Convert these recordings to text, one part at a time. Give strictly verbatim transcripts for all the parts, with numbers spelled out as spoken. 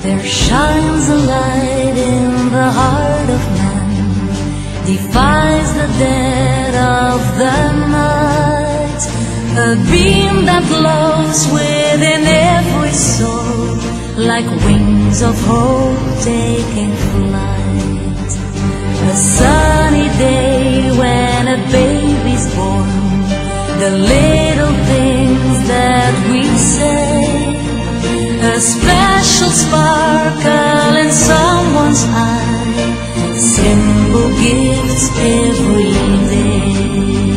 There shines a light in the heart of man, defies the dead of the night, a beam that glows within every soul, like wings of hope taking flight. A sunny day when a baby's born, the little things that we say, a special sparkle in someone's eye, simple gifts every day.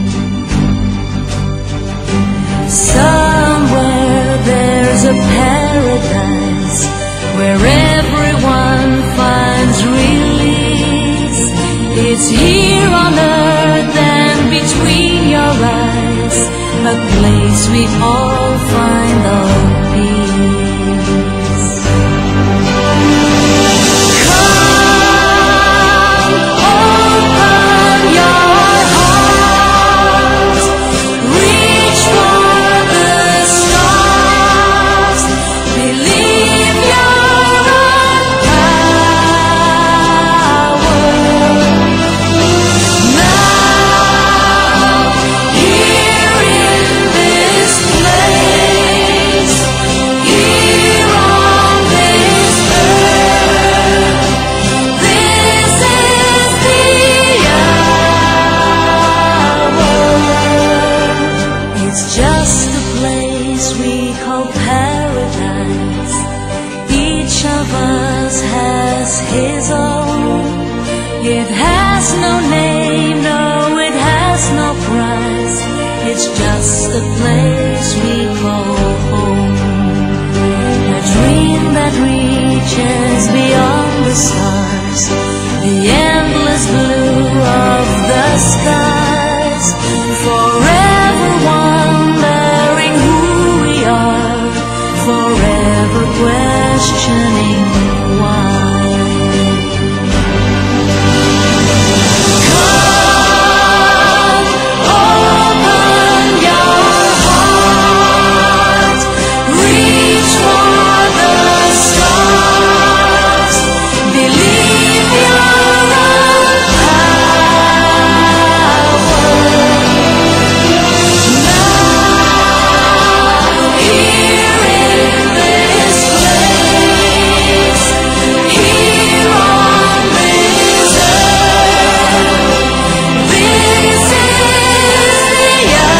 Somewhere there's a paradise where everyone finds release. It's here on earth and between your eyes, a place we all find our peace. Come, open your heart, reach for the stars, believe your own power. Now, here in this place, here on this earth, this is the hour. It's just a place we call paradise. Each of us has his own. It has no name, no, it has no price. It's just a place we call home. A dream that reaches beyond the stars, the endless blue of the skies, forever wondering who we are, forever questioning why. Come, open your heart, reach for the stars, believe your own power. Now, here in this place, here on this earth, this is the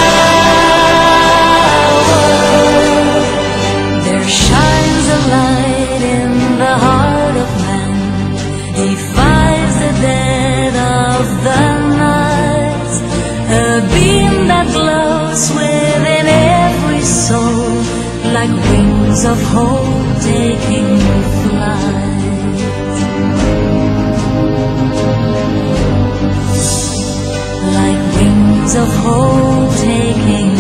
hour. There shines a light in the heart of man, defies the dead of the night, a beam that glows within every soul, like wings of hope taking flight. Like wings of hope taking